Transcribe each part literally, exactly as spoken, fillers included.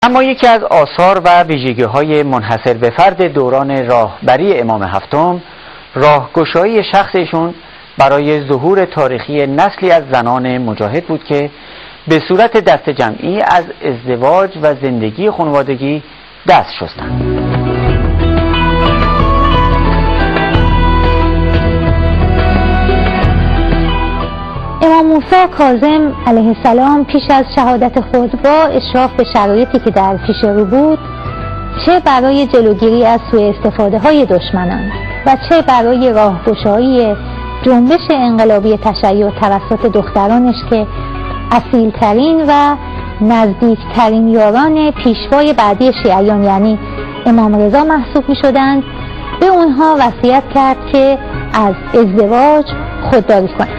اما یکی از آثار و ویژگی‌های منحصر به فرد دوران راهبری امام هفتم راهگشایی شخص ایشون برای ظهور تاریخی نسلی از زنان مجاهد بود که به صورت دست جمعی از ازدواج و زندگی خانوادگی دست شستند. امام موسی کاظم علیه السلام پیش از شهادت خود با اشراف به شرایطی که در پیش رو بود، چه برای جلوگیری از سوء استفاده های دشمنان و چه برای راهگشایی جنبش انقلابی تشیع توسط دخترانش که اصیلترین و نزدیکترین یاران پیشوای بعدی شیعیان یعنی امام رضا محسوب می شدند، به اونها وصیت کرد که از ازدواج خودداری کنند.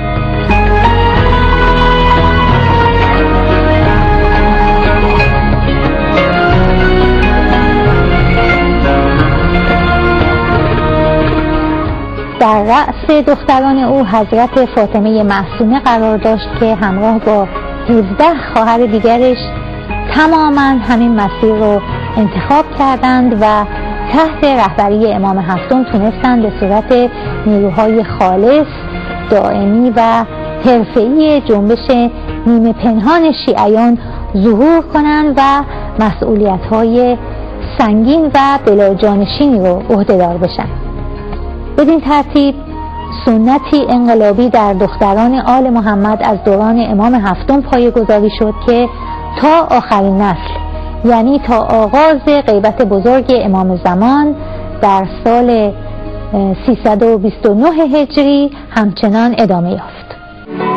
در رأس دختران او حضرت فاطمه معصومه قرار داشت که همراه با هفده خواهر دیگرش تماما همین مسیر رو انتخاب کردند و تحت رهبری امام هفتم تونستند به صورت نیروهای خالص، دائمی و حرفه‌ای جنبش نیمه پنهان شیعیان ظهور کنند و مسئولیت‌های سنگین و بلاجانشینی رو عهده‌دار بشن. بدین ترتیب سنتی انقلابی در دختران آل محمد از دوران امام هفتم پایه‌گذاری شد که تا آخرین نسل، یعنی تا آغاز غیبت بزرگ امام زمان در سال سیصد و بیست و نه هجری همچنان ادامه یافت.